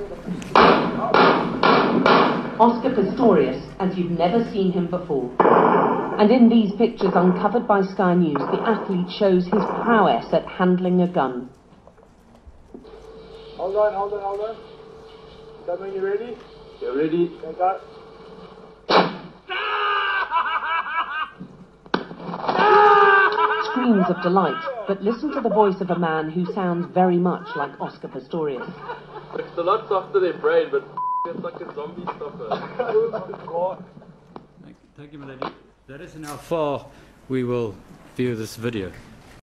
Oscar Pistorius, as you've never seen him before. And in these pictures uncovered by Sky News, the athlete shows his prowess at handling a gun. Hold on. That when you're ready? You're ready. Take that. Screams of delight, but listen to the voice of a man who sounds very much like Oscar Pistorius. It's a lot softer than brain, but it's like a zombie stopper. Thank you, my lady. That is how far we will view this video.